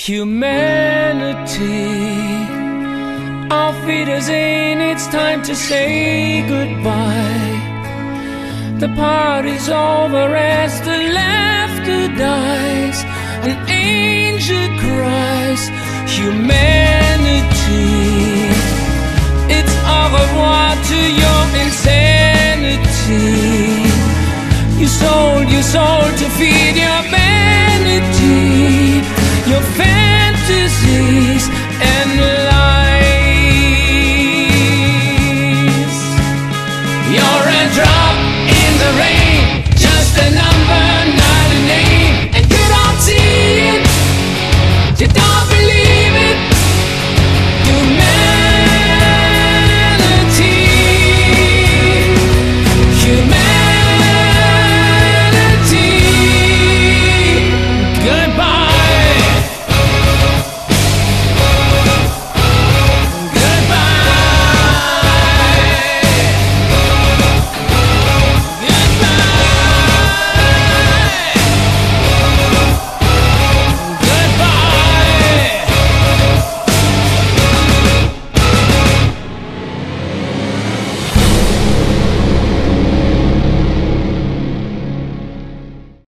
Humanity, auf Wiedersehen, it's time to say goodbye. The party's over as the laughter dies, an angel cries. Humanity, it's au revoir to your insanity. You sold your soul to feed your vanity, your fantasies and lies. You're a drop in the rain, just a number, not a name. And you don't see it, you don't